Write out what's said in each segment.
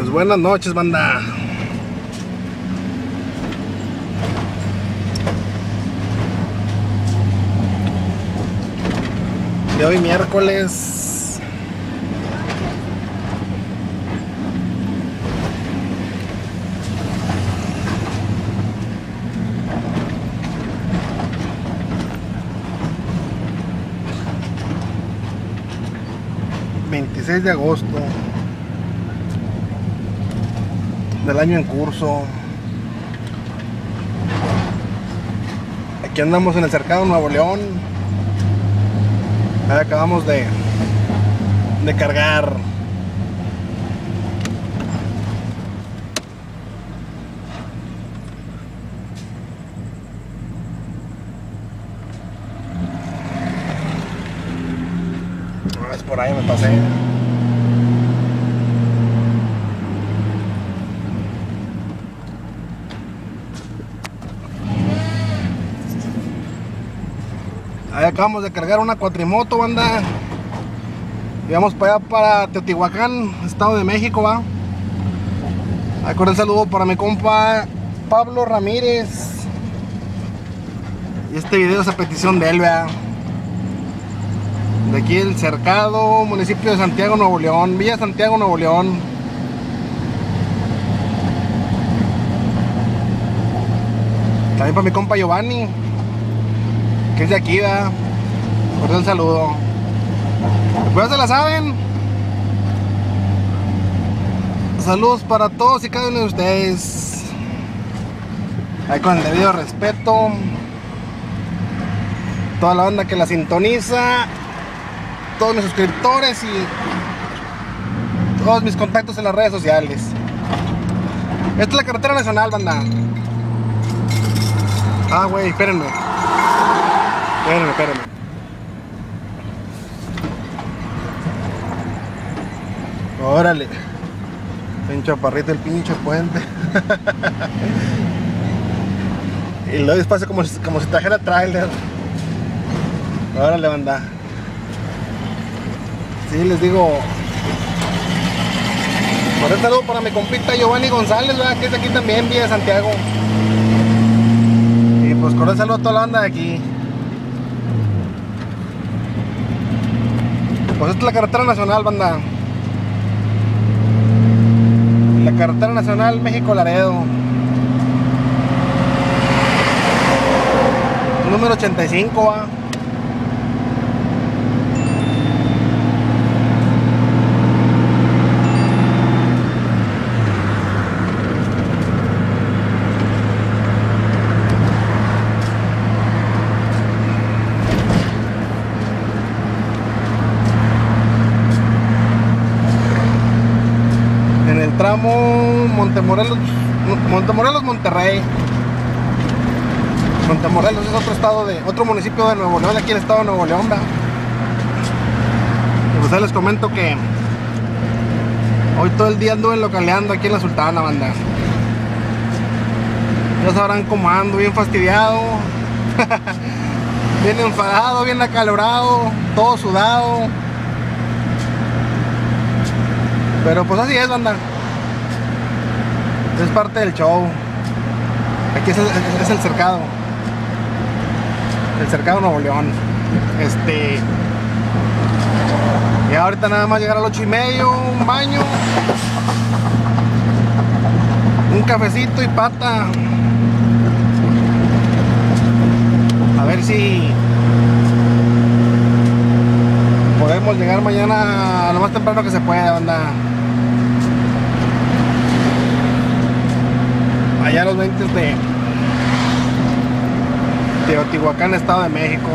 Pues buenas noches, banda. De hoy miércoles 26 de agosto del año en curso. Aquí andamos en el Cercado Nuevo León. Ahí acabamos de cargar. Es por ahí me pasé. Ahí acabamos de cargar una cuatrimoto, banda. Y vamos para allá, para Teotihuacán, Estado de México, va. Ahí con el saludo para mi compa Pablo Ramírez. Y este video es a petición de él, vea. De aquí el Cercado, municipio de Santiago, Nuevo León, Villa Santiago, Nuevo León. También para mi compa Giovanni, que es de aquí, ¿verdad? Por eso el saludo. Pues se la saben. Saludos para todos y cada uno de ustedes. Ahí con el debido respeto. Toda la banda que la sintoniza. Todos mis suscriptores y todos mis contactos en las redes sociales. Esta es la carretera nacional, banda. Ah, güey, espérenme. Espérenme. Órale. Pinche chaparrito el pinche puente. Y luego despacio como si trajera trailer. Órale, banda. Sí, les digo. Por un saludo para mi compita Giovanni González, ¿verdad? Que es de aquí también, Villa de Santiago. Y pues con un saludo a toda la banda de aquí. Pues esta es la carretera nacional, banda. La carretera nacional México-Laredo. Número 85, va. Tramo Montemorelos, Monterrey. Montemorelos es otro municipio de Nuevo León, aquí en el estado de Nuevo León, ¿verdad? Y pues ahí les comento que hoy todo el día anduve localeando aquí en la Sultana, banda. Ya sabrán cómo ando, bien fastidiado, bien enfadado, bien acalorado, todo sudado. Pero pues así es, banda. Es parte del show. Aquí es el Cercado. El Cercado Nuevo León. Y ahorita nada más llegar a las 8:30, un baño, un cafecito y pata. A ver si podemos llegar mañana lo más temprano que se pueda, banda. Allá a los 20 de Teotihuacán, Estado de México.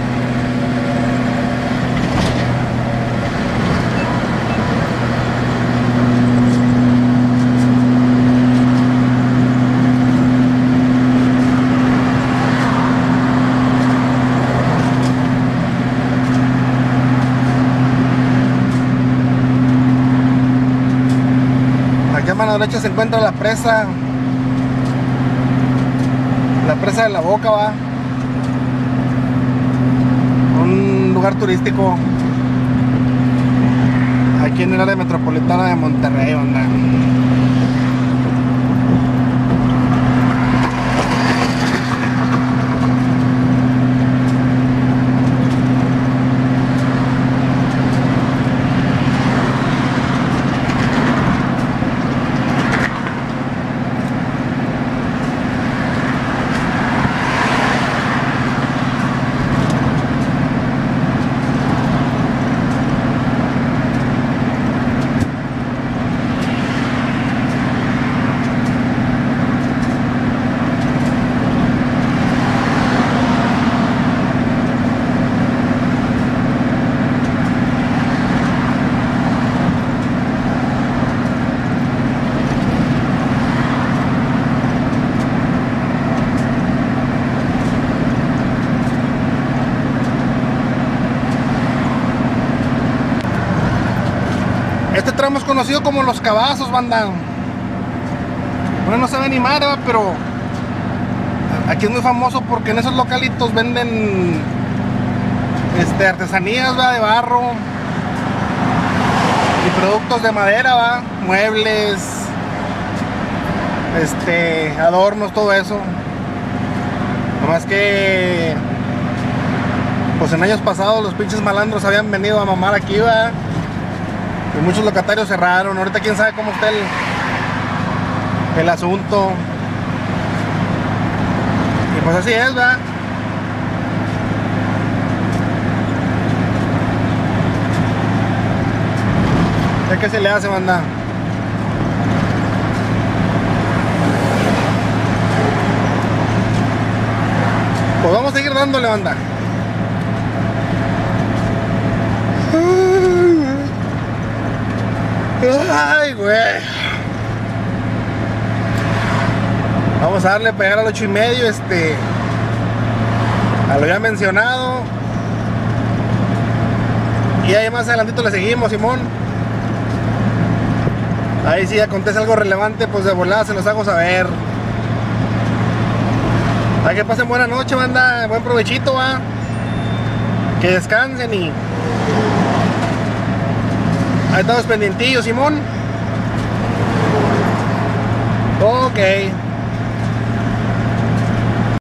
Aquí a mano derecha se encuentra la presa de la Boca, va. Un lugar turístico. aquí en el área metropolitana de Monterrey, banda. Este tramo es conocido como Los Cabazos, banda. Bueno, no se ve ni madre, pero aquí es muy famoso porque en esos localitos venden artesanías, de barro y productos de madera, muebles, adornos, todo eso. Nomás que pues en años pasados los pinches malandros habían venido a mamar aquí, y muchos locatarios cerraron. Ahorita quién sabe cómo está el asunto. Y pues así es, ¿qué se le hace, banda? Pues vamos a seguir dándole, banda. Ay, güey. Vamos a darle pegar al 8:30, a lo ya mencionado. Y ahí más adelantito le seguimos, Simón. Ahí si acontece algo relevante, pues de volada se los hago saber. Para que pasen buena noche, banda. Buen provechito, que descansen y ahí estamos pendientillos, Simón. Ok.